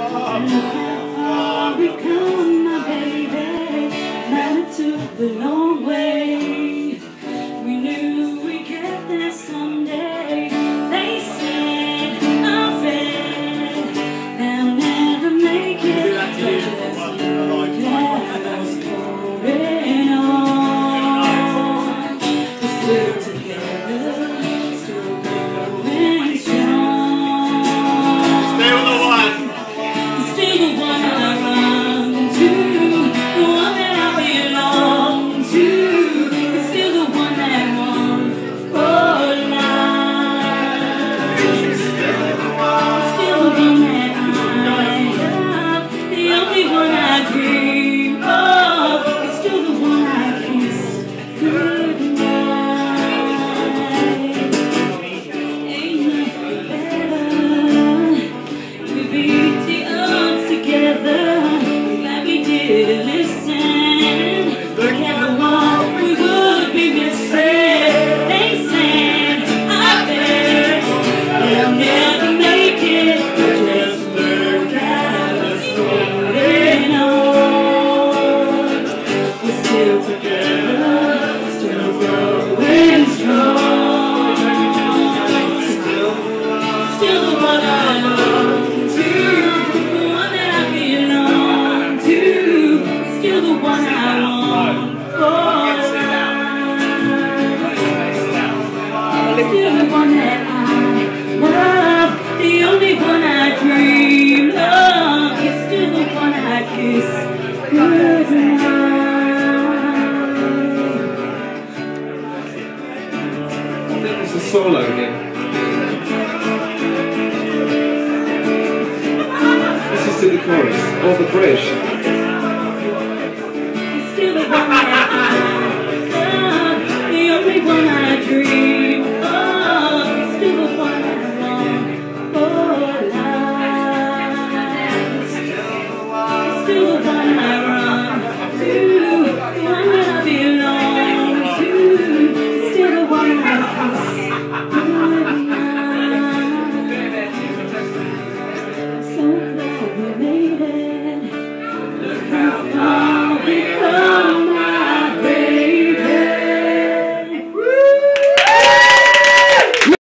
far we've come, my baby. Man, it took the long way. We knew we'd get there someday. They said, I bet they'll never make it. But just holding on. We're still together, still going strong. Still the one. Still the one I run to, the one that I belong to. It's still the one that won for life. Still the one that I love, the only one I dream of. It's still the one I kiss goodnight. Ain't nothing better. We beat the odds together. Glad we did listen. Look at what we would be missing. They said, I bet they'll never make it. Just look at us holding on. We're still together, still growing strong. Still the one I love to, the one that I belong to. Still the one I want for life. Still the one that I love, the only one I dream of. It's still the one I kiss goodnight. I think there's a solo here. This is to the chorus, or the bridge.